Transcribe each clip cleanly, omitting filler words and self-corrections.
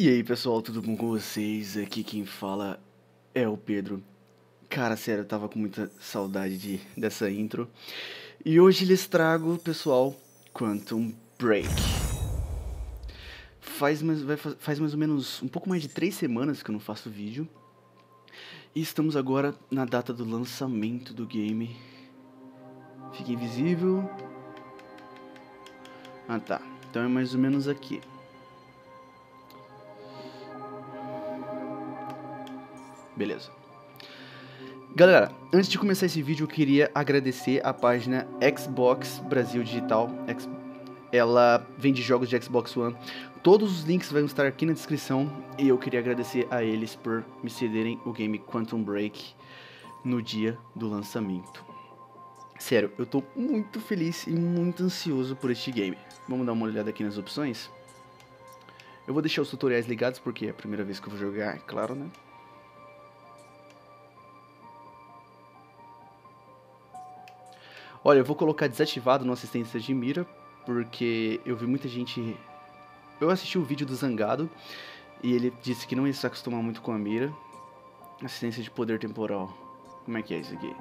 E aí pessoal, tudo bom com vocês? Aqui quem fala é o Pedro. Cara, sério, eu tava com muita saudade dessa intro. E hoje lhes trago, pessoal, Quantum Break. Faz mais ou menos um pouco mais de 3 semanas que eu não faço vídeo. E estamos agora na data do lançamento do game. Fica invisível. Ah tá, então é mais ou menos aqui. Beleza. Galera, antes de começar esse vídeo eu queria agradecer a página Xbox Brasil Digital. Ela vende jogos de Xbox One. Todos os links vão estar aqui na descrição. E eu queria agradecer a eles por me cederem o game Quantum Break no dia do lançamento. Sério, eu tô muito feliz e muito ansioso por este game. Vamos dar uma olhada aqui nas opções. Eu vou deixar os tutoriais ligados porque é a primeira vez que eu vou jogar, é claro, né? Olha, eu vou colocar desativado no assistência de mira, porque eu vi muita gente... Eu assisti o vídeo do Zangado, e ele disse que não ia se acostumar muito com a mira. Assistência de poder temporal. Como é que é isso aqui?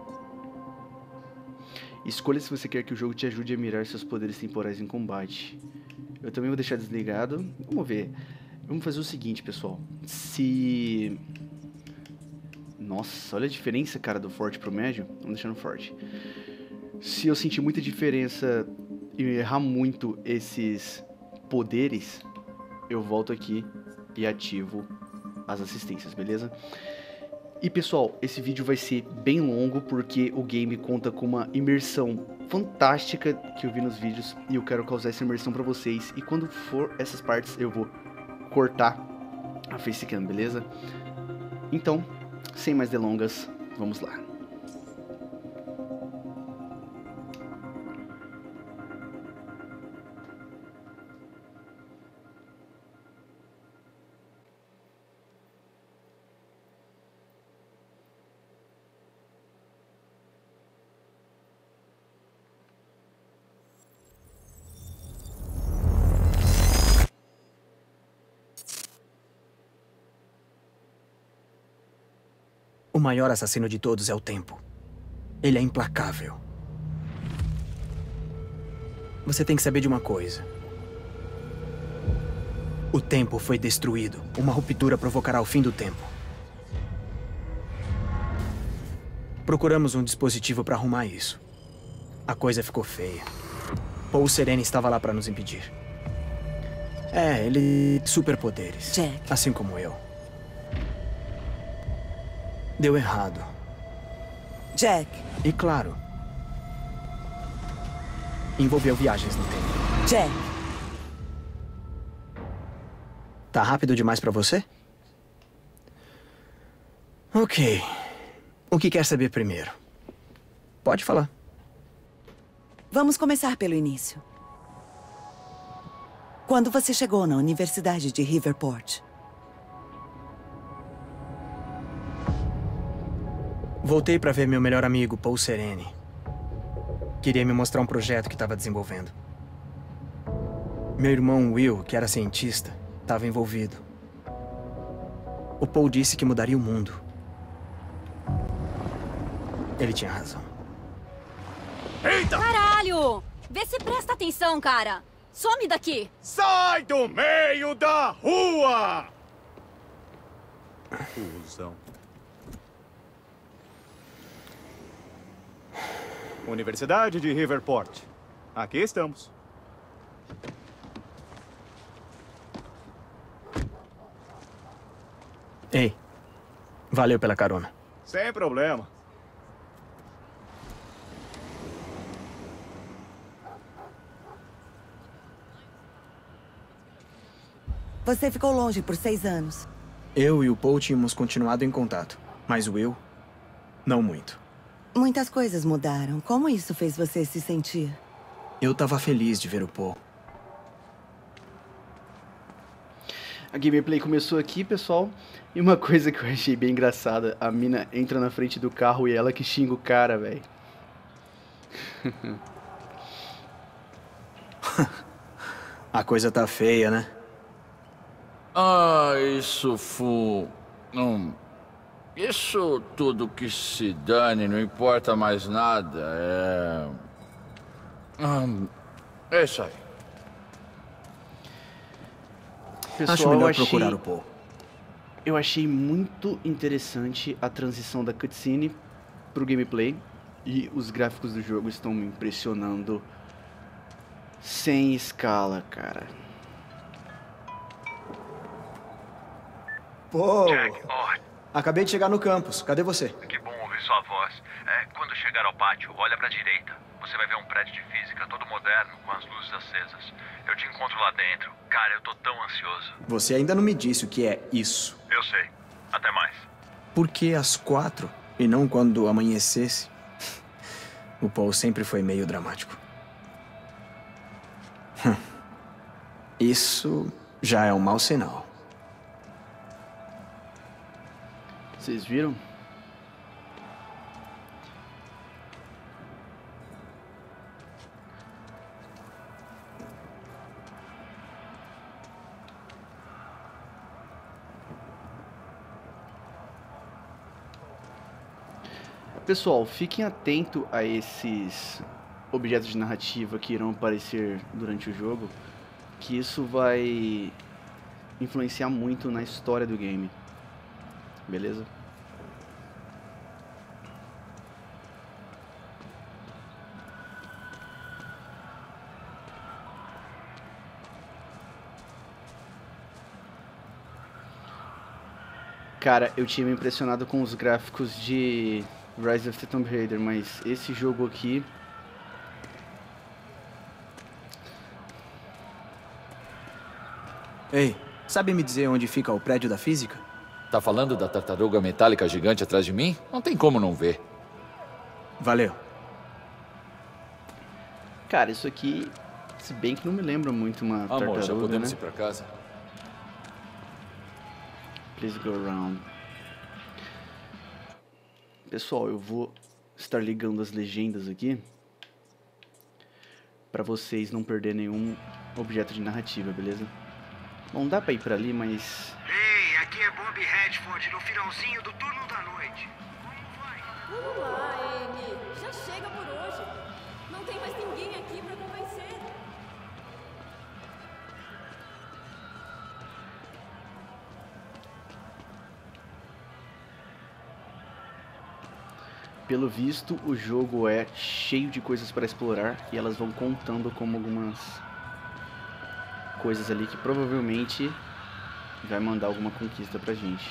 Escolha se você quer que o jogo te ajude a mirar seus poderes temporais em combate. Eu também vou deixar desligado. Vamos ver. Vamos fazer o seguinte, pessoal. Se... Nossa, olha a diferença, cara, do forte pro médio. Vamos deixar no forte. Se eu sentir muita diferença e errar muito esses poderes, eu volto aqui e ativo as assistências, beleza? E pessoal, esse vídeo vai ser bem longo porque o game conta com uma imersão fantástica que eu vi nos vídeos e eu quero causar essa imersão pra vocês. E quando for essas partes eu vou cortar a facecam, beleza? Então, sem mais delongas, vamos lá. O maior assassino de todos é o tempo. Ele é implacável. Você tem que saber de uma coisa. O tempo foi destruído. Uma ruptura provocará o fim do tempo. Procuramos um dispositivo para arrumar isso. A coisa ficou feia. Paul Serene estava lá para nos impedir. Ele tem superpoderes. Jack. Assim como eu. Deu errado. Jack. E claro, envolveu viagens no tempo. Jack. Tá rápido demais pra você? Ok. O que quer saber primeiro? Pode falar. Vamos começar pelo início. Quando você chegou na Universidade de Riverport? Voltei pra ver meu melhor amigo, Paul Serene. Queria me mostrar um projeto que estava desenvolvendo. Meu irmão Will, que era cientista, estava envolvido. O Paul disse que mudaria o mundo. Ele tinha razão. Eita! Caralho! Vê se presta atenção, cara! Some daqui! Sai do meio da rua! Cusão. Universidade de Riverport. Aqui estamos. Ei, valeu pela carona. Sem problema. Você ficou longe por 6 anos. Eu e o Paul tínhamos continuado em contato, mas o Will, não muito. Muitas coisas mudaram. Como isso fez você se sentir? Eu tava feliz de ver o Paul. A gameplay começou aqui, pessoal, e uma coisa que eu achei bem engraçada, a mina entra na frente do carro e ela que xinga o cara, velho. A coisa tá feia, né? Isso foi... Isso tudo que se dane, não importa mais nada. É isso aí. Pessoal, Acho melhor procurar o Paul. Eu achei muito interessante a transição da cutscene pro gameplay. E os gráficos do jogo estão me impressionando sem escala, cara. Pô! Jack, oi. Acabei de chegar no campus. Cadê você? Que bom ouvir sua voz. Quando chegar ao pátio, olha pra direita. Você vai ver um prédio de física todo moderno, com as luzes acesas. Eu te encontro lá dentro. Cara, eu tô tão ansioso. Você ainda não me disse o que é isso. Eu sei. Até mais. Por que às 4 e não quando amanhecesse? O Paul sempre foi meio dramático. Isso já é um mau sinal. Vocês viram? Pessoal, fiquem atentos a esses objetos de narrativa que irão aparecer durante o jogo, que isso vai influenciar muito na história do game. Beleza? Cara, eu tinha me impressionado com os gráficos de Rise of the Tomb Raider, mas esse jogo aqui... Ei, sabe me dizer onde fica o prédio da física? Tá falando da tartaruga metálica gigante atrás de mim? Não tem como não ver. Valeu. Cara, isso aqui, se bem que não me lembra muito uma tartaruga, Amor, já podemos né? ir pra casa? Please go around. Pessoal, eu vou estar ligando as legendas aqui pra vocês não perderem nenhum objeto de narrativa, beleza? Bom, dá pra ir pra ali, mas... Ei, aqui é Bob Redford, no finalzinho do turno da noite. Vamos lá, Amy. Já chega por hoje. Não tem mais ninguém aqui pra convencer. Pelo visto, o jogo é cheio de coisas para explorar e elas vão contando como algumas coisas ali que provavelmente vai mandar alguma conquista pra gente.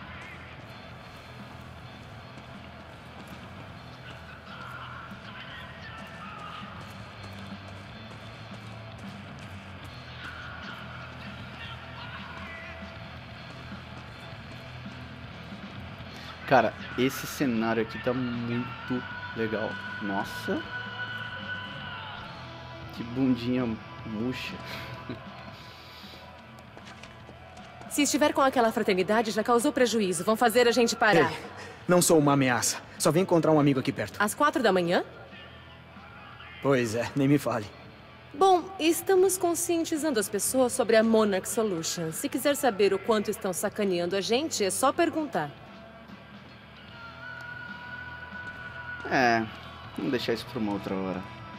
Cara, esse cenário aqui tá muito legal. Nossa. Que bundinha murcha. Se estiver com aquela fraternidade, já causou prejuízo. Vão fazer a gente parar. Ei, não sou uma ameaça. Só vim encontrar um amigo aqui perto. Às 4 da manhã? Pois é, nem me fale. Bom, estamos conscientizando as pessoas sobre a Monarch Solution. Se quiser saber o quanto estão sacaneando a gente, é só perguntar. É, vamos deixar isso pra uma outra hora.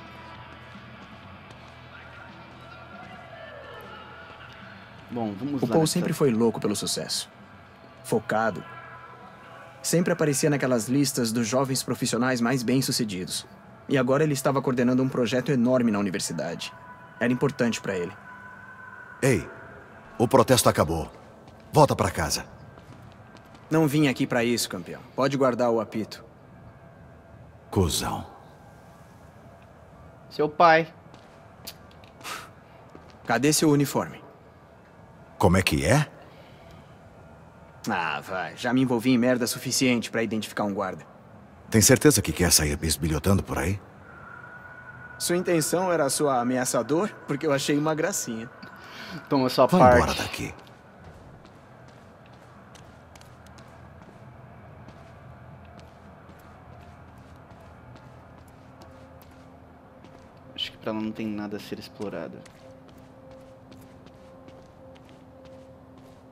Bom, vamos lá. O Paul sempre foi louco pelo sucesso. Focado. Sempre aparecia naquelas listas dos jovens profissionais mais bem-sucedidos. E agora ele estava coordenando um projeto enorme na universidade. Era importante para ele. Ei, o protesto acabou. Volta pra casa. Não vim aqui para isso, campeão. Pode guardar o apito. Cusão. Seu pai. Cadê seu uniforme? Como é que é? Ah, vai. Já me envolvi em merda suficiente para identificar um guarda. Tem certeza que quer sair bisbilhotando por aí? Sua intenção era sua ameaçador? Porque eu achei uma gracinha. Toma sua Vai parte. embora daqui. Acho que pra lá não tem nada a ser explorado.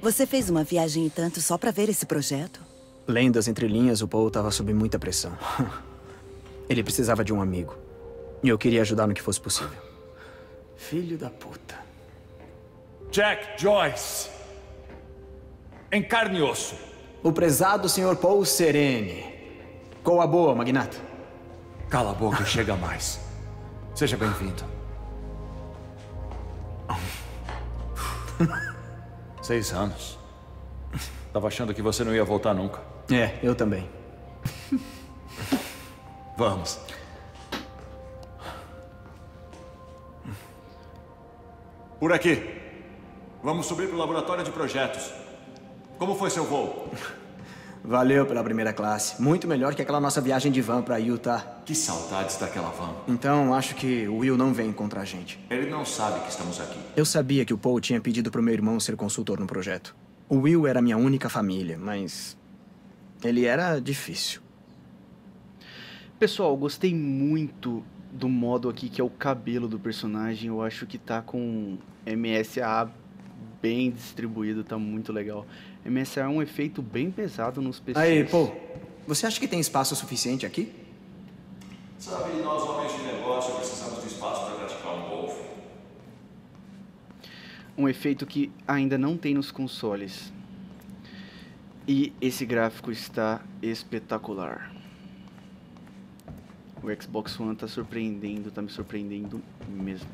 Você fez uma viagem e tanto só pra ver esse projeto? Lendo as entrelinhas, o Paul estava sob muita pressão. Ele precisava de um amigo. E eu queria ajudar no que fosse possível. Filho da puta. Jack Joyce. Em carne e osso. O prezado Sr. Paul Serene. Qual a boa, magnata? Cala a boca e chega mais. Seja bem-vindo. 6 anos. Tava achando que você não ia voltar nunca. É, eu também. Vamos. Por aqui. Vamos subir para o laboratório de projetos. Como foi seu voo? Valeu pela primeira classe. Muito melhor que aquela nossa viagem de van pra Utah. Que saudades daquela van. Então, acho que o Will não vem encontrar a gente. Ele não sabe que estamos aqui. Eu sabia que o Paul tinha pedido pro meu irmão ser consultor no projeto. O Will era minha única família, mas... ele era difícil. Pessoal, gostei muito do modo aqui que é o cabelo do personagem. Eu acho que tá com MSA bem distribuído, tá muito legal. MSA é um efeito bem pesado nos PCs. Aí, Paul, você acha que tem espaço suficiente aqui? Sabe, nós homens de negócio precisamos de espaço para praticar um golfe. Um efeito que ainda não tem nos consoles. E esse gráfico está espetacular. O Xbox One tá surpreendendo, tá me surpreendendo mesmo.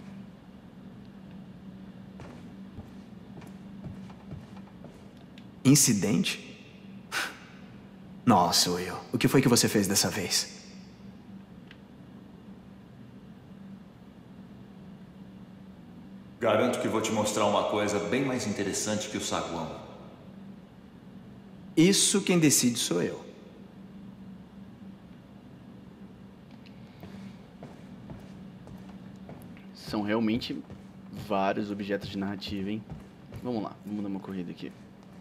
Incidente? Nossa, Will, o que foi que você fez dessa vez? Garanto que vou te mostrar uma coisa bem mais interessante que o saguão. Isso quem decide sou eu. São realmente vários objetos de narrativa, hein? Vamos lá, vamos dar uma corrida aqui.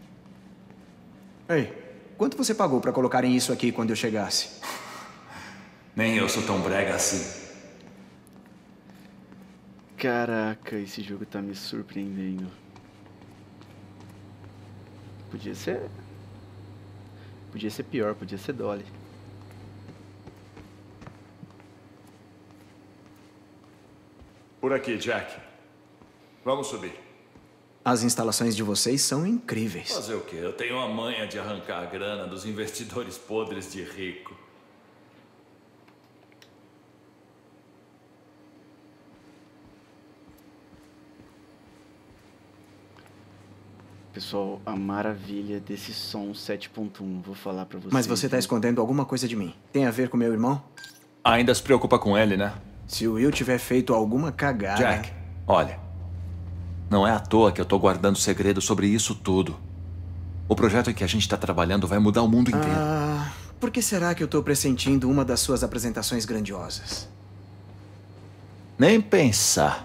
Ei, quanto você pagou pra colocarem isso aqui quando eu chegasse? Nem eu sou tão brega assim. Caraca, esse jogo tá me surpreendendo. Podia ser pior, podia ser Dolly. Por aqui, Jack. Vamos subir. As instalações de vocês são incríveis. Fazer o quê? Eu tenho a manha de arrancar a grana dos investidores podres de rico. Pessoal, a maravilha desse som 7.1, vou falar pra vocês. Mas você tá escondendo alguma coisa de mim. Tem a ver com meu irmão? Ainda se preocupa com ele, né? Se o Will tiver feito alguma cagada... Jack, olha. Não é à toa que eu tô guardando segredo sobre isso tudo. O projeto em que a gente tá trabalhando vai mudar o mundo inteiro. Por que será que eu tô pressentindo uma das suas apresentações grandiosas? Nem pensar.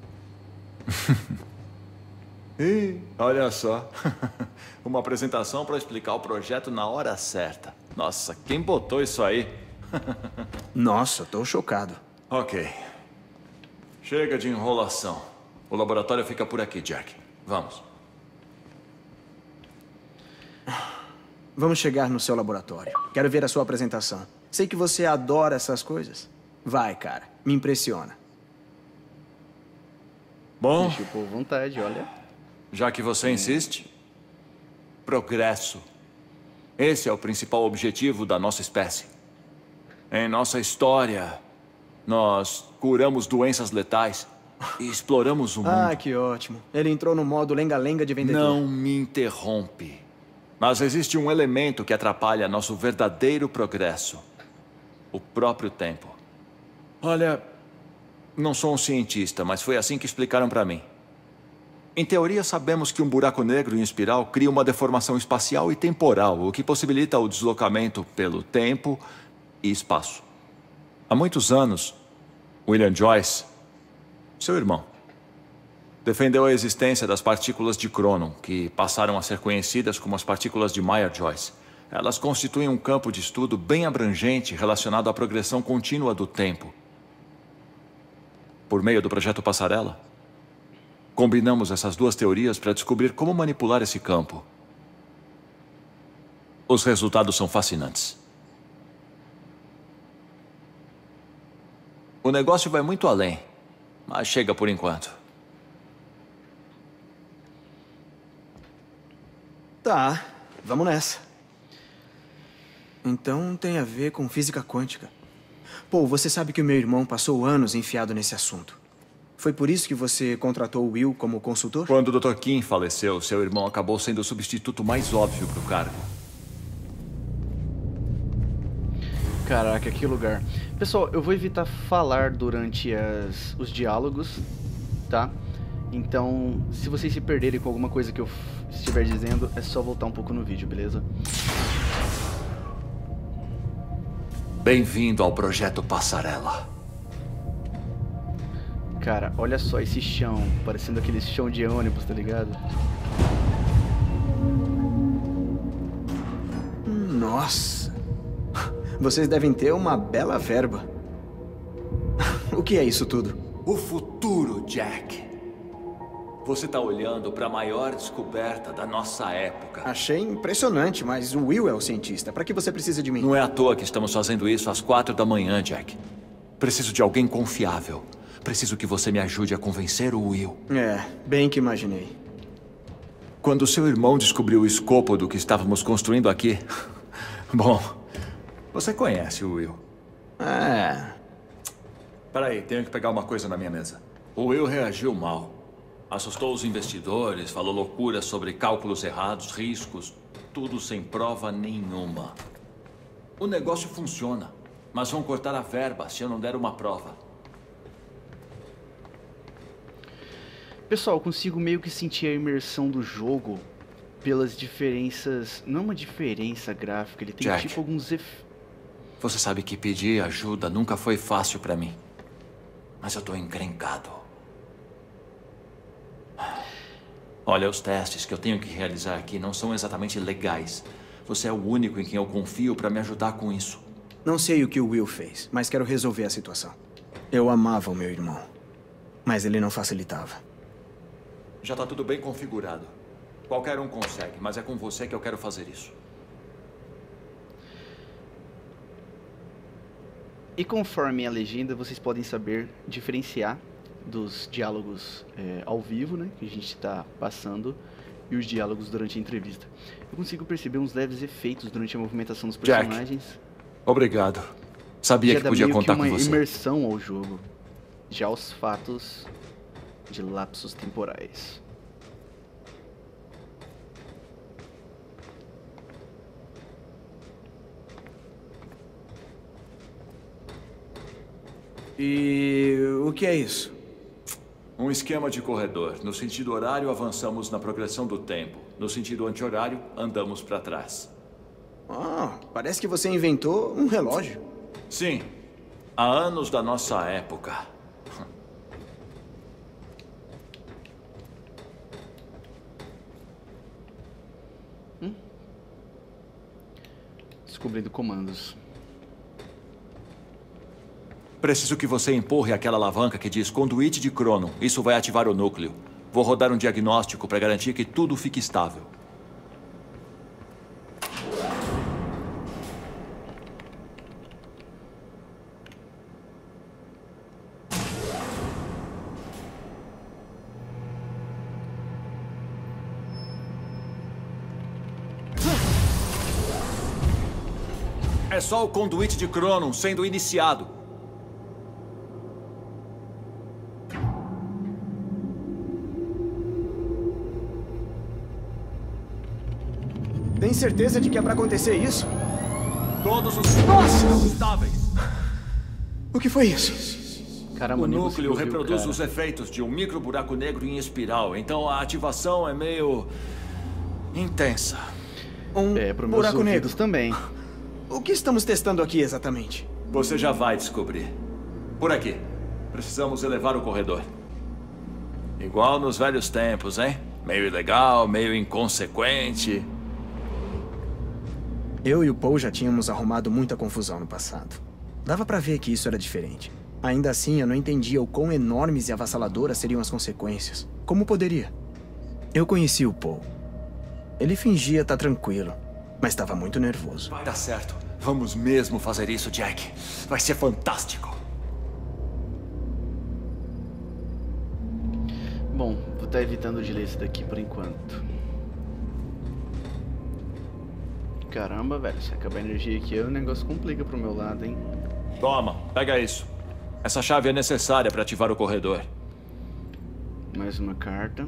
Ih, olha só. Uma apresentação para explicar o projeto na hora certa. Nossa, quem botou isso aí? Nossa, tô chocado. Ok. Chega de enrolação. O laboratório fica por aqui, Jack. Vamos. Vamos chegar no seu laboratório. Quero ver a sua apresentação. Sei que você adora essas coisas. Vai, cara. Me impressiona. Bom, Deixa eu pôr vontade, olha. já que você insiste, progresso. Esse é o principal objetivo da nossa espécie. Em nossa história, nós curamos doenças letais e exploramos o mundo. Ah, que ótimo. Ele entrou no modo lenga-lenga de vendedor. Não me interrompe. Mas existe um elemento que atrapalha nosso verdadeiro progresso. O próprio tempo. Olha, não sou um cientista, mas foi assim que explicaram para mim. Em teoria, sabemos que um buraco negro em espiral cria uma deformação espacial e temporal, o que possibilita o deslocamento pelo tempo e espaço. Há muitos anos, William Joyce, seu irmão, defendeu a existência das partículas de Cronon, que passaram a ser conhecidas como as partículas de Meyer-Joyce. Elas constituem um campo de estudo bem abrangente relacionado à progressão contínua do tempo. Por meio do projeto Passarela, Combinamos essas duas teorias para descobrir como manipular esse campo. Os resultados são fascinantes. O negócio vai muito além, mas chega por enquanto. Tá, vamos nessa. Então tem a ver com física quântica. Pô, você sabe que o meu irmão passou anos enfiado nesse assunto. Foi por isso que você contratou o Will como consultor? Quando o Dr. Kim faleceu, seu irmão acabou sendo o substituto mais óbvio para o cargo. Caraca, que lugar. Pessoal, eu vou evitar falar durante os diálogos, tá? Então, se vocês se perderem com alguma coisa que eu estiver dizendo, é só voltar um pouco no vídeo, beleza? Bem-vindo ao Projeto Passarela. Cara, olha só esse chão, parecendo aquele chão de ônibus, tá ligado? Nossa. Vocês devem ter uma bela verba. O que é isso tudo? O futuro, Jack. Você tá olhando para a maior descoberta da nossa época. Achei impressionante, mas o Will é o cientista. Para que você precisa de mim? Não é à toa que estamos fazendo isso às 4 da manhã, Jack. Preciso de alguém confiável. Preciso que você me ajude a convencer o Will. É, bem que imaginei. Quando seu irmão descobriu o escopo do que estávamos construindo aqui... Bom, você conhece o Will. É... Peraí, tenho que pegar uma coisa na minha mesa. O Will reagiu mal. Assustou os investidores, falou loucuras sobre cálculos errados, riscos, tudo sem prova nenhuma. O negócio funciona, mas vão cortar a verba se eu não der uma prova. Pessoal, eu consigo meio que sentir a imersão do jogo pelas diferenças... Não é uma diferença gráfica, ele tem Jack, tipo alguns efeitos... Você sabe que pedir ajuda nunca foi fácil pra mim. Mas eu tô encrencado. Olha, os testes que eu tenho que realizar aqui não são exatamente legais. Você é o único em quem eu confio pra me ajudar com isso. Não sei o que o Will fez, mas quero resolver a situação. Eu amava o meu irmão, mas ele não facilitava. Já tá tudo bem configurado. Qualquer um consegue, mas é com você que eu quero fazer isso. E conforme a legenda, vocês podem saber diferenciar dos diálogos ao vivo, né, que a gente está passando, e os diálogos durante a entrevista. Eu consigo perceber uns leves efeitos durante a movimentação dos personagens. Jack, obrigado. Sabia que podia contar com você. uma imersão ao jogo. Já os fatos de lapsos temporais. E o que é isso? Um esquema de corredor. No sentido horário, avançamos na progressão do tempo. No sentido anti-horário, andamos para trás. Ah, parece que você inventou um relógio. Sim. Há anos da nossa época. Descobrindo comandos. Preciso que você empurre aquela alavanca que diz conduíte de Cronon. Isso vai ativar o núcleo. Vou rodar um diagnóstico para garantir que tudo fique estável. É só o conduíte de Cronon sendo iniciado. Tem certeza de que é pra acontecer isso? Todos os sinais estão estáveis. O que foi isso? Caramba, O núcleo viu, reproduz cara. os efeitos de um micro buraco negro em espiral. Então a ativação é meio... intensa. Um Para meus buraco negro ouvidos também. O que estamos testando aqui exatamente? Você já vai descobrir. Por aqui. Precisamos elevar o corredor. Igual nos velhos tempos, hein? Meio ilegal, meio inconsequente. Eu e o Paul já tínhamos arrumado muita confusão no passado. Dava pra ver que isso era diferente. Ainda assim, eu não entendia o quão enormes e avassaladoras seriam as consequências. Como poderia? Eu conheci o Paul. Ele fingia estar tranquilo, mas estava muito nervoso. Vai dar certo. Vamos mesmo fazer isso, Jack. Vai ser fantástico. Bom, vou estar evitando de ler isso daqui por enquanto. Caramba, velho, se acabar a energia aqui, o negócio complica pro meu lado, hein? Toma, pega isso. Essa chave é necessária para ativar o corredor. Mais uma carta.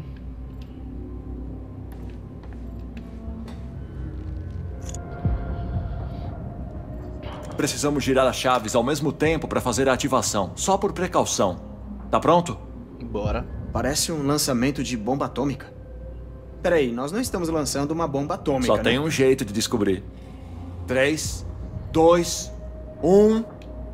Precisamos girar as chaves ao mesmo tempo para fazer a ativação, só por precaução. Tá pronto? Bora. Parece um lançamento de bomba atômica. Peraí, nós não estamos lançando uma bomba atômica, Só tem um jeito de descobrir. 3, 2, 1...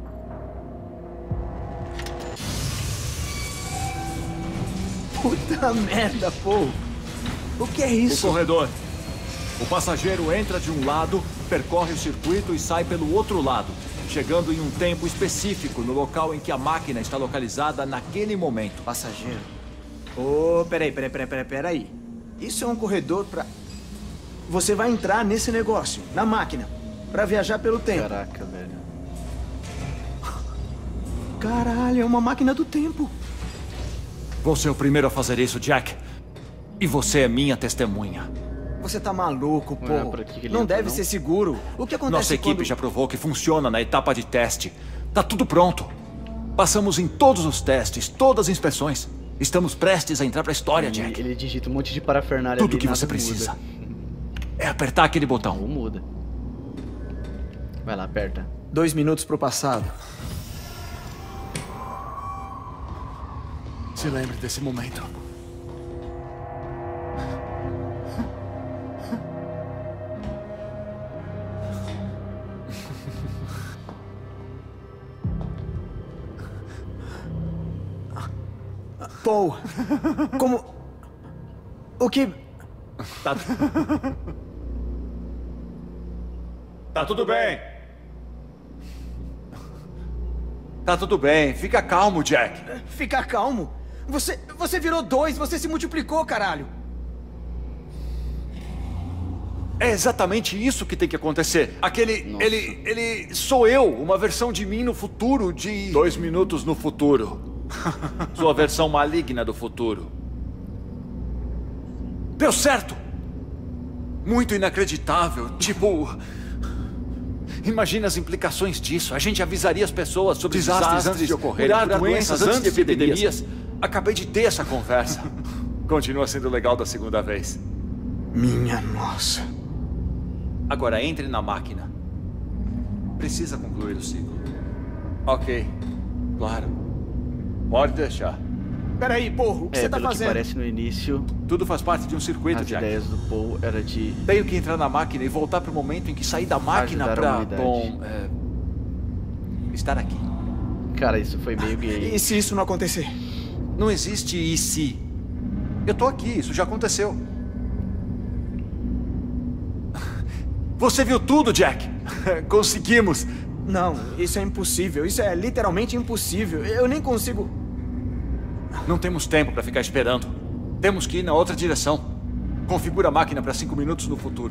Puta merda, Paul. O que é isso? O corredor. O passageiro entra de um lado, percorre o circuito e sai pelo outro lado, chegando em um tempo específico no local em que a máquina está localizada naquele momento. Passageiro? Peraí. Isso é um corredor pra... Você vai entrar nesse negócio, na máquina, pra viajar pelo tempo. Caraca, velho. Caralho, é uma máquina do tempo. Vou ser o primeiro a fazer isso, Jack. E você é minha testemunha. Você tá maluco, Paul. Não entra, deve ser seguro. O que acontece Nossa equipe quando... já provou que funciona na etapa de teste. Tá tudo pronto. Passamos em todos os testes, todas as inspeções. Estamos prestes a entrar pra história, Jack. Ele digita um monte de parafernália. Tudo ali, que você nada precisa muda. é apertar aquele botão. Não muda. Vai lá, aperta. 2 minutos pro passado. Se lembre desse momento. Paul, como... O que... Tá tudo bem. Tá tudo bem. Fica calmo, Jack. Fica calmo? Você virou 2, você se multiplicou, caralho. É exatamente isso que tem que acontecer. Nossa. Ele sou eu, uma versão de mim no futuro de... 2 minutos no futuro. Sua versão maligna do futuro. Deu certo! Muito inacreditável. Tipo... Imagina as implicações disso. A gente avisaria as pessoas sobre desastres antes de ocorrer, curar doenças antes de epidemias. Acabei de ter essa conversa. Continua sendo legal da segunda vez. Minha nossa. Agora entre na máquina. Precisa concluir o ciclo. Ok. Claro. Pode deixar. Peraí, Paul, o que você tá pelo fazendo? que parece no início, Tudo faz parte de um circuito, as Jack. ideias do Paul era de... Tenho que entrar na máquina e voltar pro momento em que saí da máquina Ajudar a pra... humanidade. Bom, estar aqui. Cara, isso foi meio gay. E se isso não acontecer? Não existe e se. Eu tô aqui, isso já aconteceu. Você viu tudo, Jack? Conseguimos. Não, isso é impossível. Isso é literalmente impossível. Eu nem consigo... Não temos tempo pra ficar esperando. Temos que ir na outra direção. Configura a máquina pra 5 minutos no futuro.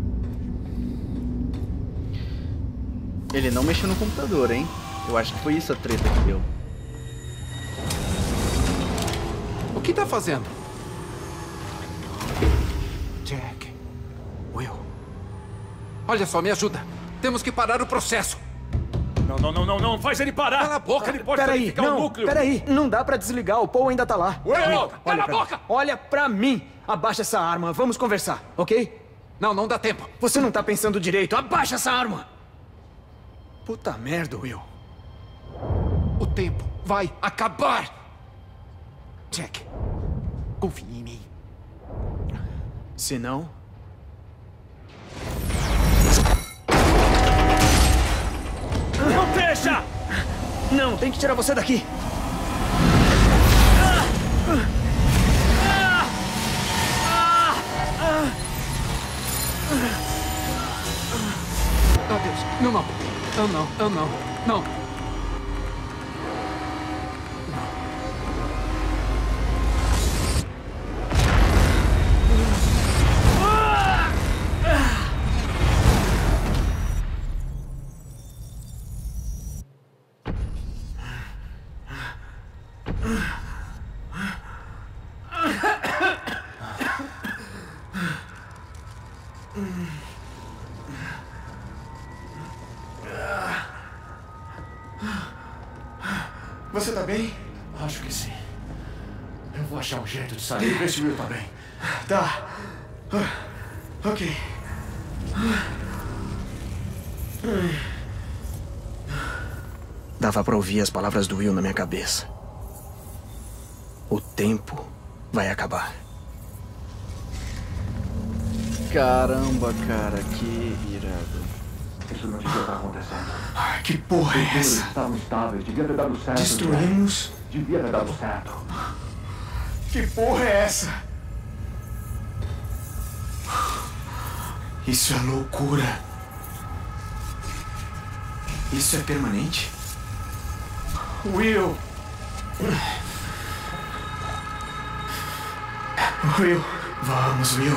Ele não mexeu no computador, hein? Eu acho que foi isso a treta que deu. O que tá fazendo? Jack. Will. Olha só, me ajuda. Temos que parar o processo. Não. Faz ele parar. Cala a boca, ele pode Peraí, danificar o núcleo. peraí. Não dá pra desligar, o Paul ainda tá lá. Will, cala Olha a pra boca. mim. Olha pra mim. Abaixa essa arma, vamos conversar, ok? Não dá tempo. Você não tá pensando direito, abaixa essa arma. Puta merda, Will. O tempo vai acabar. Jack, confie em mim. Se não... Não deixa! Não, tem que tirar você daqui. Oh, Deus. Não. Você tá bem? Acho que sim. Eu vou achar um jeito de sair e ver se o Will tá bem. Tá. Ok. Dava pra ouvir as palavras do Will na minha cabeça. O tempo vai acabar. Caramba, cara, que irado. Isso não devia estar acontecendo. Que porra é essa? Estavam estáveis, devia ter dado certo. Destruímos? Devia ter dado certo. Que porra é essa? Isso é loucura. Isso é permanente? Will! Will! Vamos, Will!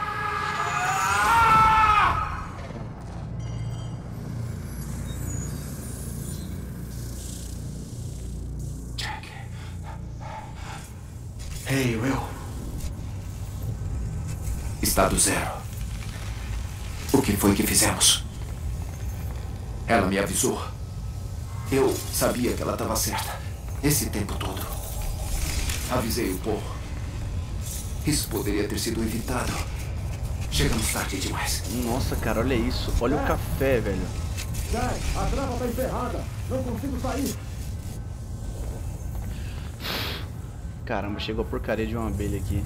Jack. Hey, Will. Estado 0. O que foi que fizemos? Ela me avisou. Eu sabia que ela estava certa. Esse tempo todo. Avisei o Paul. Isso poderia ter sido evitado. Chegamos tarde demais. Nossa, cara, olha isso. Olha o café, velho. Jack, a trava tá encerrada. Não consigo sair. Caramba, chegou a porcaria de uma abelha aqui.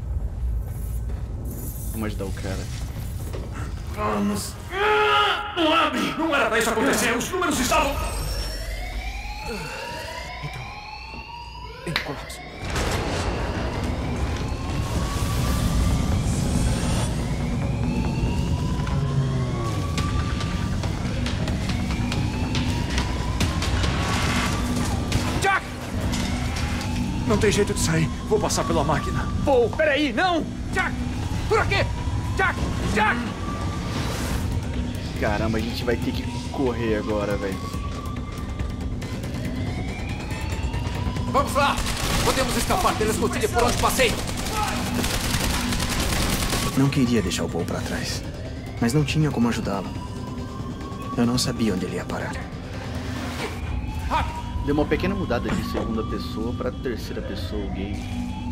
Vamos ajudar o cara. Vamos. Não abre! Não era pra isso acontecer! Os números estavam... Em colapso. Jack! Não tem jeito de sair. Vou passar pela máquina. Paul, peraí, não! Jack! Por aqui! Jack! Jack! Caramba, a gente vai ter que correr agora, velho. Vamos lá! Podemos escapar pela escotilha por onde passei! Não queria deixar o Paul pra trás, mas não tinha como ajudá-lo. Eu não sabia onde ele ia parar. Deu uma pequena mudada de segunda pessoa pra terceira pessoa o game.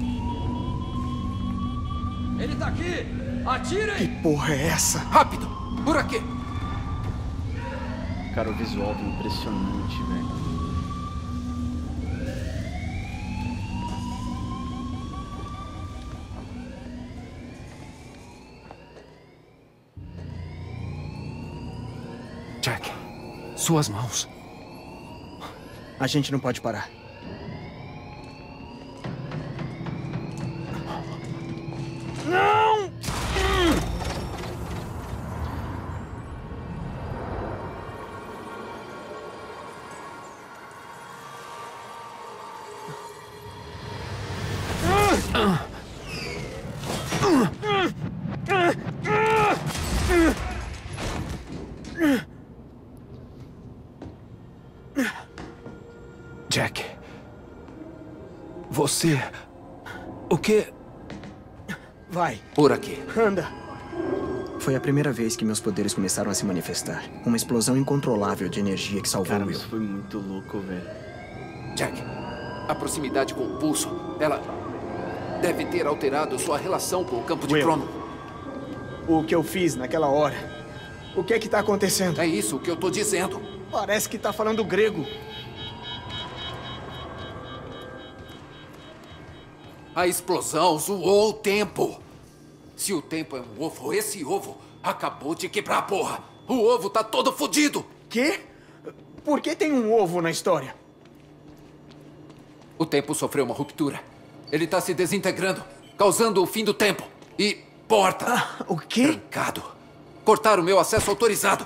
Ele tá aqui! Atirem! Que porra é essa? Rápido! Por aqui! Cara, o visual tá impressionante, velho. Jack, suas mãos. A gente não pode parar. Não! Jack. Você... O quê? Vai. Por aqui. Anda. Foi a primeira vez que meus poderes começaram a se manifestar. Uma explosão incontrolável de energia que salvou Cara, Will. isso foi muito louco, velho. Jack, a proximidade com o pulso, ela deve ter alterado sua relação com o campo de Will. crono. O que eu fiz naquela hora? O que é que tá acontecendo? É isso que eu tô dizendo. Parece que tá falando grego. A explosão zoou o tempo. Se o tempo é um ovo, esse ovo acabou de quebrar a porra. O ovo tá todo fodido. Quê? Por que tem um ovo na história? O tempo sofreu uma ruptura. Ele tá se desintegrando, causando o fim do tempo. E porta. O quê? Trancado. Cortaram meu acesso autorizado.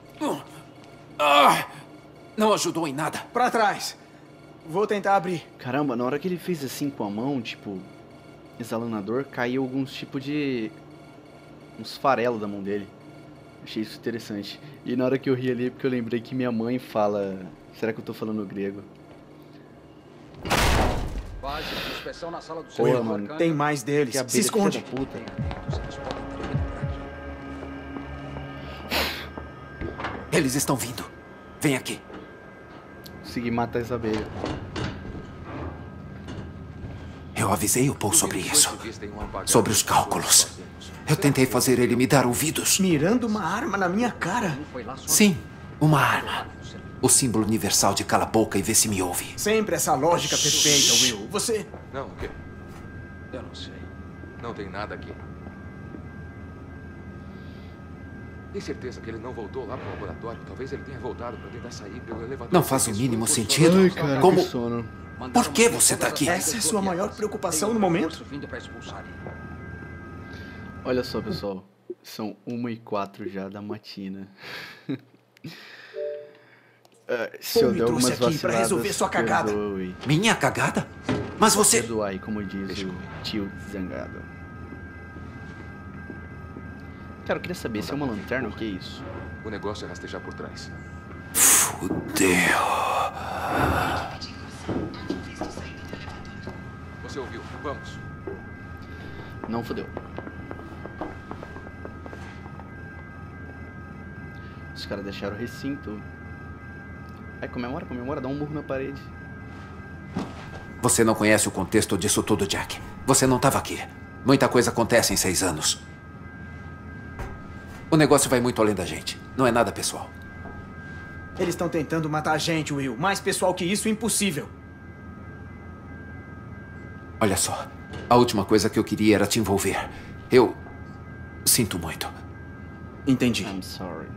Não ajudou em nada. Pra trás. Vou tentar abrir. Caramba, na hora que ele fez assim com a mão, tipo, exalando a dor, caiu alguns tipos de... uns farelos da mão dele. Achei isso interessante. E na hora que eu ri ali, porque eu lembrei que minha mãe fala... Será que eu tô falando grego? Inspeção na sala do Pô, mano, tem mais deles. que abelha, Se esconde. filha da puta. Eles estão vindo. Vem aqui. Consegui matar essa abelha. Eu avisei o Paul sobre isso. Sobre os cálculos. Eu tentei fazer ele me dar ouvidos. Mirando uma arma na minha cara? Sim, uma arma. O símbolo universal de cala a boca e vê se me ouve. Sempre essa lógica perfeita, Will. Você... Não, o quê? Eu não sei. Não tem nada aqui. Tem certeza que ele não voltou lá pro laboratório? Talvez ele tenha voltado para tentar sair pelo elevador. Não faz o mínimo sentido. Ai, cara, como? que sono. Por que você tá aqui? Essa é a sua maior preocupação no momento? Olha só, pessoal. São 1h04 já da matina. Se eu der algumas vaciladas, pra resolver sua cagada. Perdoe. Minha cagada? Mas você... Perdoai, como diz o tio zangado. Cara, eu queria saber se é uma lanterna ou o que é isso? O negócio é rastejar por trás. Fudeu. Você ouviu? Vamos. Não fudeu. Os caras deixaram o recinto. Aí comemora, dá um murro na parede. Você não conhece o contexto disso tudo, Jack. Você não estava aqui. Muita coisa acontece em 6 anos. O negócio vai muito além da gente. Não é nada pessoal. Eles estão tentando matar a gente, Will. Mais pessoal que isso, impossível. Olha só. A última coisa que eu queria era te envolver. Eu... sinto muito. Entendi. I'm sorry.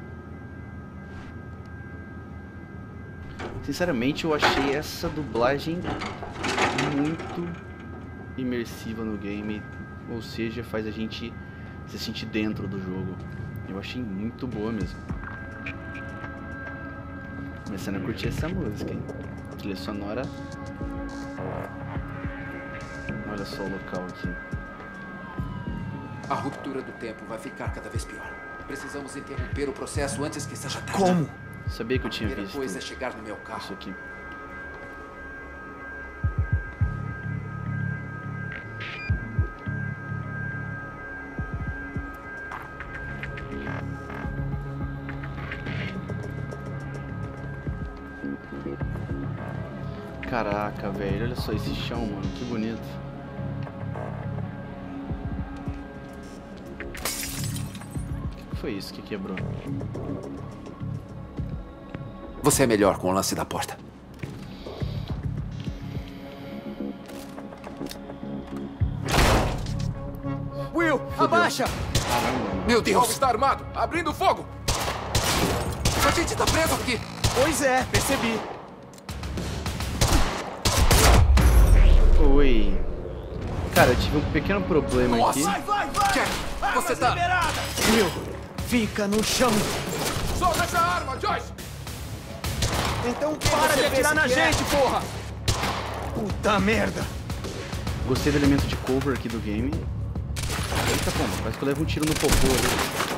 Sinceramente, eu achei essa dublagem muito imersiva no game. Ou seja, faz a gente se sentir dentro do jogo. Eu achei muito boa mesmo. Começando a curtir essa música, hein? Trilha sonora. Olha só o local aqui. A ruptura do tempo vai ficar cada vez pior. Precisamos interromper o processo antes que seja tarde. Como? Sabia que eu tinha A primeira visto coisa é chegar no meu carro. isso aqui. Caraca, velho, olha só esse chão, mano, que bonito. O que foi isso que quebrou? Você é melhor com o lance da porta. Will, abaixa! Meu Deus! Está armado! Abrindo fogo! A gente tá preso aqui! Pois é, percebi. Oi. Cara, eu tive um pequeno problema aqui. Vai! Jack, você tá... Will, fica no chão. Solta essa arma, Joyce! Então para de atirar na gente, porra! Puta merda! Gostei do elemento de cover aqui do game. Eita, pomba, parece que eu levo um tiro no popô ali.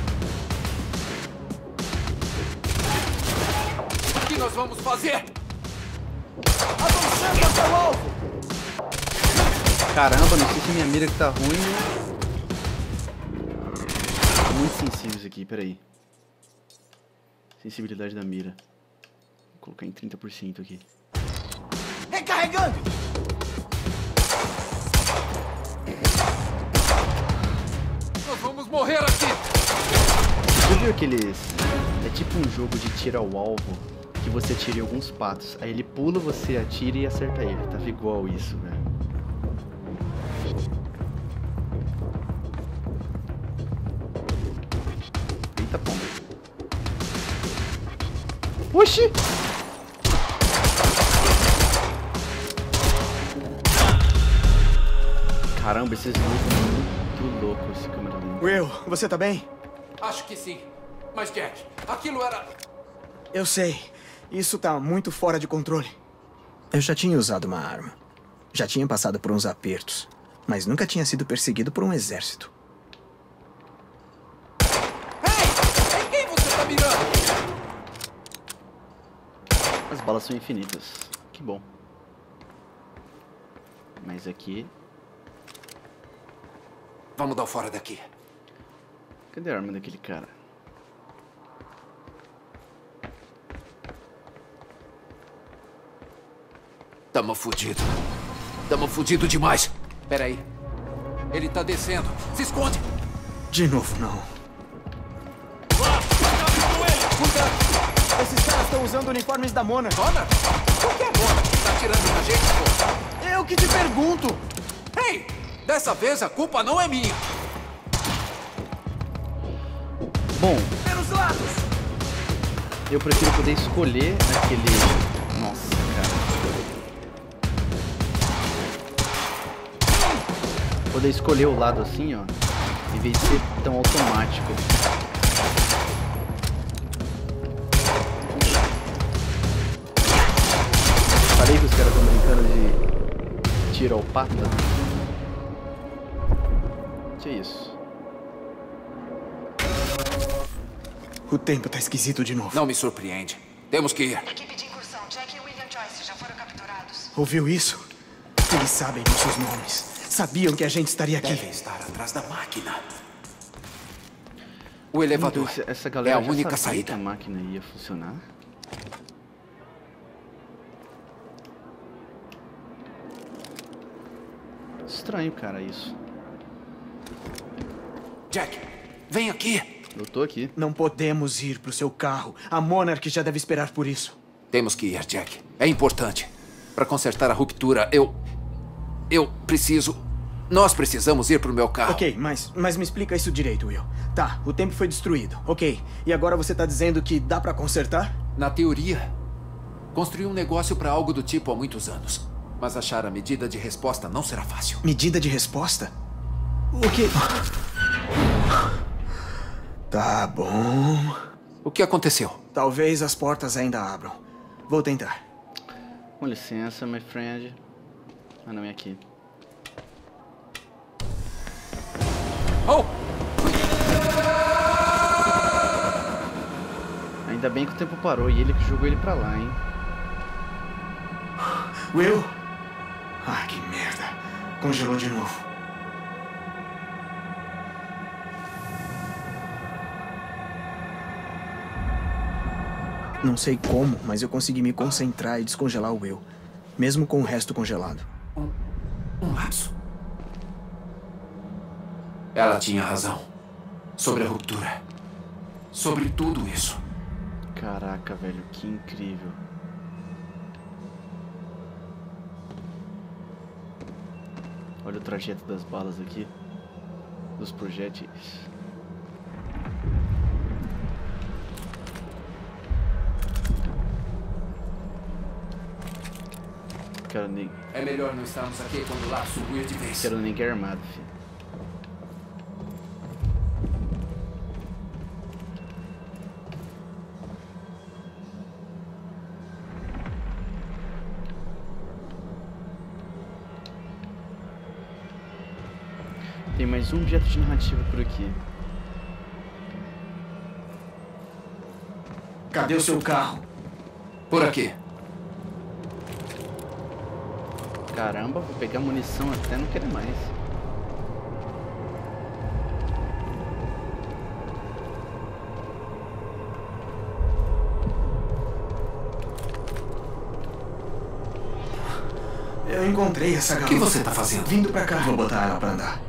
O que nós vamos fazer? Avançando até o alvo! Caramba, não sei se minha mira que tá ruim. Tá muito sensível isso aqui, peraí. Sensibilidade da mira. Vou colocar em 30% aqui. Recarregando! Nós vamos morrer aqui! Você viu aqueles... É tipo um jogo de tiro ao alvo, que você atira em alguns patos. Aí ele pula, você atira e acerta ele. Tava igual isso, velho. Eita, pomba. Oxi! Caramba, esses looks são muito loucos, esse câmera lenta. Will, você tá bem? Acho que sim. Mas, Jack, aquilo era... Eu sei. Isso tá muito fora de controle. Eu já tinha usado uma arma. Já tinha passado por uns apertos. Mas nunca tinha sido perseguido por um exército. Ei! Em quem você tá mirando? As balas são infinitas. Que bom. Mas aqui... Vamos dar o fora daqui. Cadê a arma daquele cara? Tamo fudido. Tamo fudido demais. Pera aí. Ele tá descendo. Se esconde. De novo, não. Cuidado! Esses caras estão usando uniformes da Mona. Mona? Por que a Mona tá atirando na gente, pô? Eu que te pergunto. Ei! Dessa vez a culpa não é minha. Bom, Pelos lados! eu prefiro poder escolher aquele... Nossa, cara. Poder escolher o lado assim, ó. Em vez de ser tão automático. Falei que os caras estão brincando de tiro ao pata. Que isso? O tempo tá esquisito de novo. Não me surpreende. Temos que ir. Equipe de incursão, Jack e William Joyce já foram capturados. Ouviu isso? Eles sabem nossos nomes. Sabiam que a gente estaria aqui. Devem estar atrás da máquina. O elevador Essa galera é a já única sabia saída. que a máquina ia funcionar. Estranho, cara, isso. Jack, vem aqui. Eu tô aqui. Não podemos ir pro seu carro. A Monarch já deve esperar por isso. Temos que ir, Jack. É importante. Para consertar a ruptura, preciso... Nós precisamos ir pro meu carro. Ok, mas me explica isso direito, Will. Tá, o tempo foi destruído. Ok, e agora você tá dizendo que dá pra consertar? Na teoria, construí um negócio para algo do tipo há muitos anos. Mas achar a medida de resposta não será fácil. Medida de resposta? O quê? Tá bom. O que aconteceu? Talvez as portas ainda abram. Vou tentar. Com licença, my friend. Ah, não é aqui. Oh! Ainda bem que o tempo parou e ele que jogou ele pra lá, hein? Will? Ah, que merda. Congelou de novo. Não sei como, mas eu consegui me concentrar e descongelar o Will. Mesmo com o resto congelado. Um lapso. Ela tinha razão. Sobre a ruptura. Sobre tudo isso. Caraca, velho, que incrível. Olha o trajeto das balas aqui. Dos projéteis. Quero nem... É melhor não estarmos aqui quando o lapso subir de vez. Quero nem que é armado, filho. Tem mais um objeto de narrativa por aqui. Cadê o seu carro? Por aqui. Caramba, vou pegar munição até não querer mais. Eu encontrei essa garota. O que você tá fazendo? Vindo pra cá. Vou botar ela pra andar.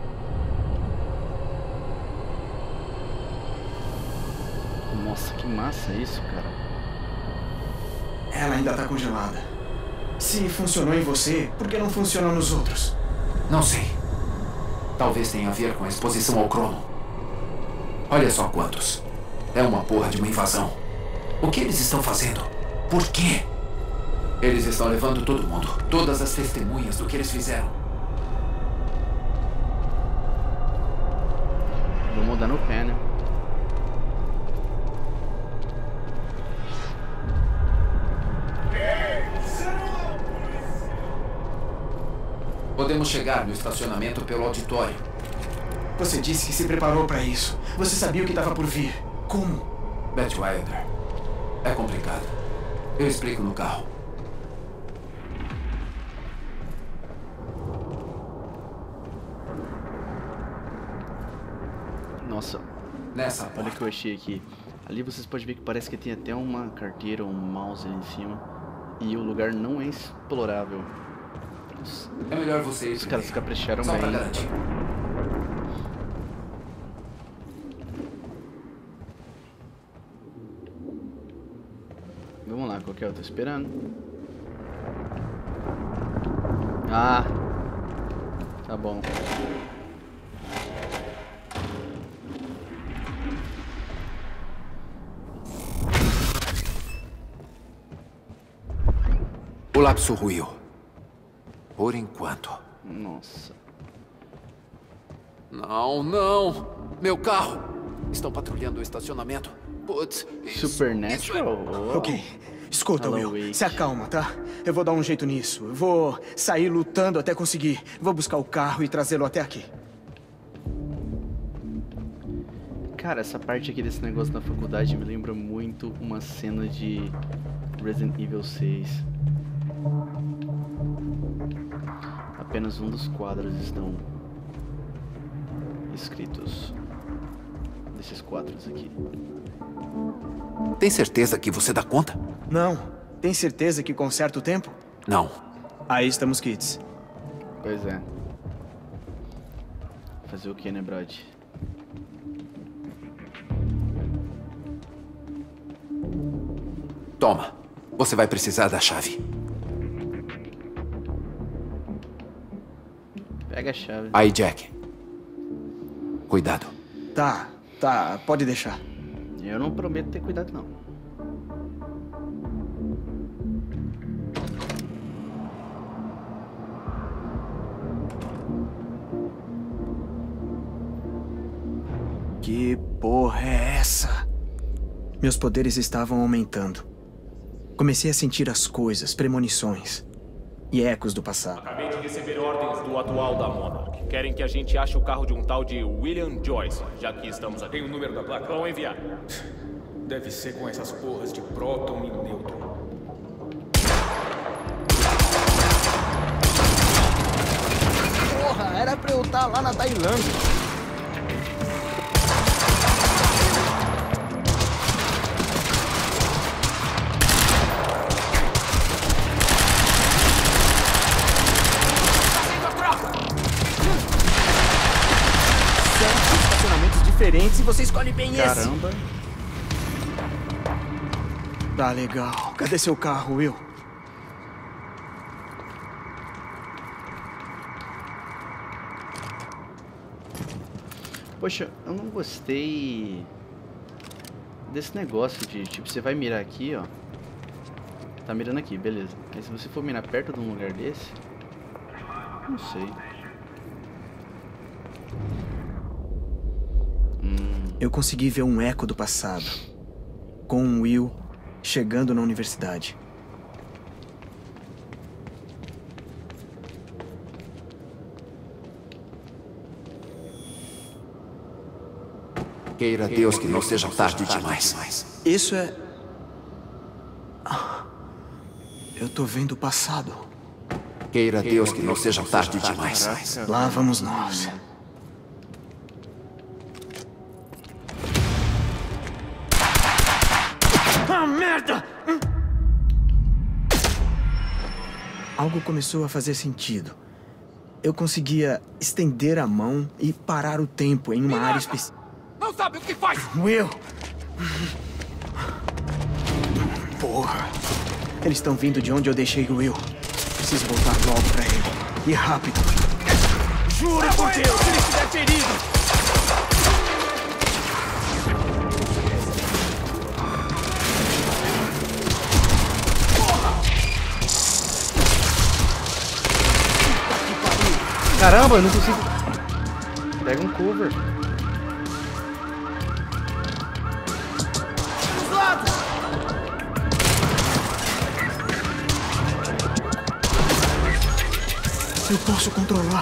Nossa, que massa isso, cara. Ela ainda tá congelada. Se funcionou em você, por que não funciona nos outros? Não sei. Talvez tenha a ver com a exposição ao crono. Olha só quantos. É uma porra de uma invasão. O que eles estão fazendo? Por quê? Eles estão levando todo mundo. Todas as testemunhas do que eles fizeram. Vou mudar no pé, né? Podemos chegar no estacionamento pelo auditório. Você disse que se preparou pra isso. Você sabia o que estava por vir. Como? Beth Wilder. É complicado. Eu explico no carro. Nossa. Nessa Olha porta. o que eu achei aqui. Ali vocês podem ver que parece que tem até uma carteira, um mouse ali em cima. E o lugar não é explorável. É melhor você ir. Os caras se capricharam só bem. pra garantir. Vamos lá, qual que é? Eu tô esperando. Ah! Tá bom. O lapso ruiu. Por enquanto. Nossa. Não, não! Meu carro! Estão patrulhando o estacionamento. Putz, Supernatural? Ok. Escuta, Alan Will. Wake. Se acalma, tá? Eu vou dar um jeito nisso. Eu vou sair lutando até conseguir. Vou buscar o carro e trazê-lo até aqui. Cara, essa parte aqui desse negócio na faculdade me lembra muito uma cena de Resident Evil 6. Apenas um dos quadros estão escritos. Desses quadros aqui. Tem certeza que você dá conta? Não. Tem certeza que conserta o tempo? Não. Aí estamos quites. Pois é. Fazer o que, né, Brad? Toma. Você vai precisar da chave. Pega a chave. Aí, Jack. Cuidado. Tá. Pode deixar. Eu não prometo ter cuidado, não. Que porra é essa? Meus poderes estavam aumentando. Comecei a sentir as coisas, premonições e ecos do passado. Acabei de receber ordens do atual da Monarch. Querem que a gente ache o carro de um tal de William Joyce, já que estamos aqui. Tem o número da placa? Vão enviar. Deve ser com essas porras de próton e nêutron. Porra, era pra eu estar lá na Tailândia. Diferentes e você escolhe bem esse. Caramba. Tá legal. Cadê seu carro, Will? Poxa, eu não gostei desse negócio de, tipo, você vai mirar aqui, ó. Tá mirando aqui, beleza. Aí se você for mirar perto de um lugar desse, não sei. Eu consegui ver um eco do passado, com o Will chegando na universidade. Queira Deus que não seja tarde demais. Isso é... Eu tô vendo o passado. Queira Deus que não seja tarde demais. Lá vamos nós. Ah, merda! Algo começou a fazer sentido. Eu conseguia estender a mão e parar o tempo em uma área específica. Não sabe o que faz! Will! Porra! Eles estão vindo de onde eu deixei o Will. Preciso voltar logo pra ele. E rápido. Juro por Deus, se ele estiver ferido! Caramba, eu não consigo. Pega um cover. Dos lados! Eu posso controlar.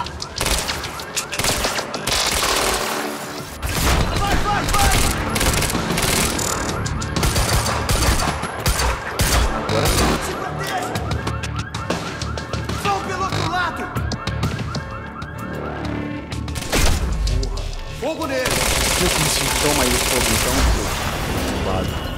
Vai, vai, vai! Agora sim. Se proteja! Vão pelo outro lado! Fogo nele! Eu consigo. Toma aí o fogo então. Lado.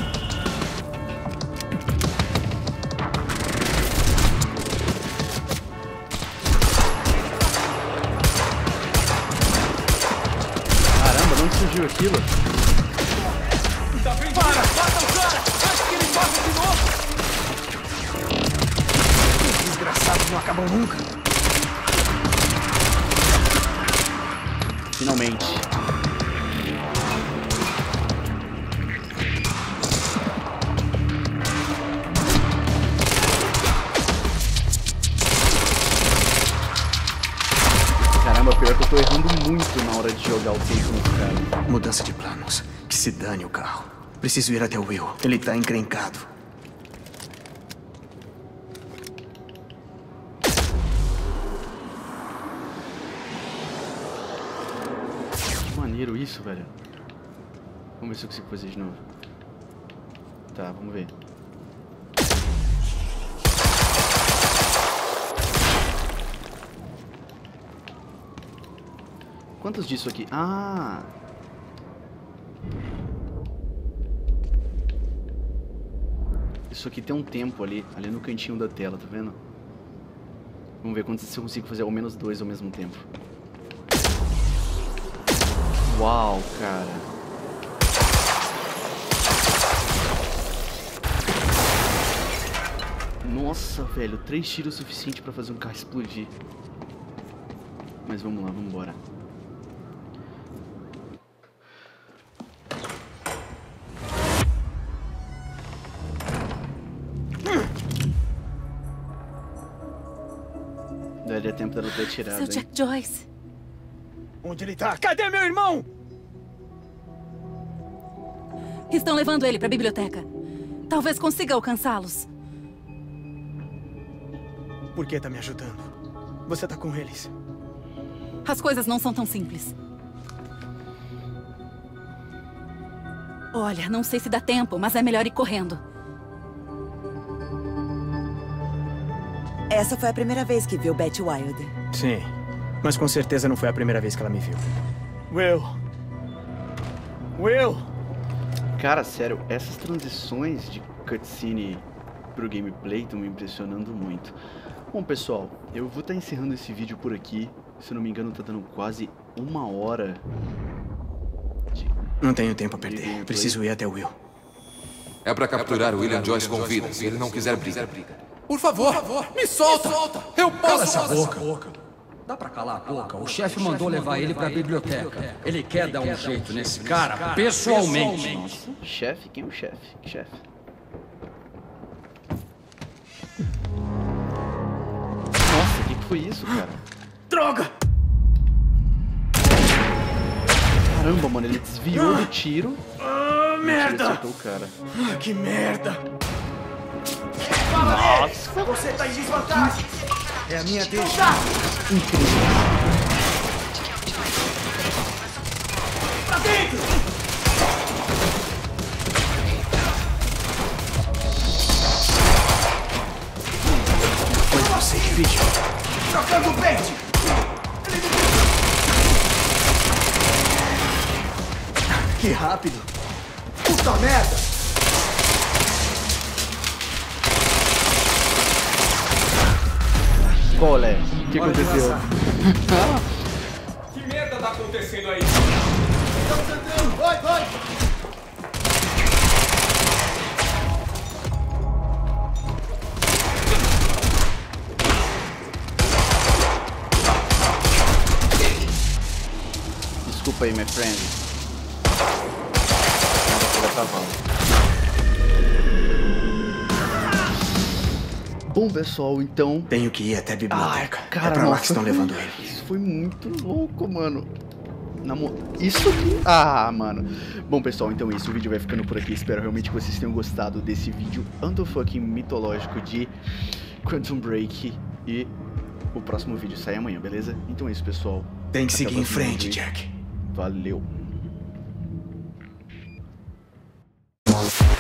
acabam nunca. Finalmente. Caramba, pior que eu tô errando muito na hora de jogar o tempo no cara. Mudança de planos. Que se dane o carro. Preciso ir até o Will. Ele tá encrencado. Que maneiro isso, velho. Vamos ver se eu consigo fazer de novo. Tá, vamos ver. Quantos disso aqui? Ah! Isso aqui tem um tempo ali no cantinho da tela, tá vendo? Vamos ver se eu consigo fazer ao menos 2 ao mesmo tempo. Uau, cara. Nossa, velho, 3 tiros o suficiente pra fazer um carro explodir. Mas vamos lá, vamos embora. Daria tempo dela ter tirado. Seu Jack Joyce. Onde ele tá? Cadê meu irmão? Estão levando ele pra biblioteca. Talvez consiga alcançá-los. Por que tá me ajudando? Você tá com eles. As coisas não são tão simples. Olha, não sei se dá tempo, mas é melhor ir correndo. Essa foi a primeira vez que viu Betty Wilder. Sim, mas com certeza não foi a primeira vez que ela me viu. Will! Will! Cara, sério, essas transições de cutscene pro gameplay estão me impressionando muito. Bom, pessoal, eu vou estar encerrando esse vídeo por aqui. Se eu não me engano, tá dando quase 1 hora. Não tenho tempo a perder. Preciso ir até o Will. É pra capturar o William Joyce com vida, se ele não quiser briga. Por favor, me solta! Eu posso! Cala essa boca! Dá pra calar a boca? O chefe mandou levar ele pra biblioteca. Ele quer dar um jeito nesse cara, pessoalmente. Nossa, chefe? Quem é o chefe? Que chefe? Nossa, o que foi isso, cara? Droga! Caramba, mano, ele desviou do tiro. Ah, merda! Acertou o cara. Ah, que merda! Nossa! Você tá em desvantagem! É a minha deixa! Incrível! Pra dentro! Foi você, bicho! Trocando o pente! Que rápido! Puta merda! Olé, o que aconteceu? Que merda tá acontecendo aí? Estamos tentando! Vai! Desculpa aí, my friend. Bom, pessoal, então... Tenho que ir até a biblioteca. Cara, é pra lá que estão levando ele. Isso foi muito louco, mano. Isso aqui... Ah, mano. Bom, pessoal, então é isso. O vídeo vai ficando por aqui. Espero realmente que vocês tenham gostado desse vídeo fucking mitológico de Quantum Break. E o próximo vídeo sai amanhã, beleza? Então é isso, pessoal. Tem que seguir em frente, Jack. Valeu.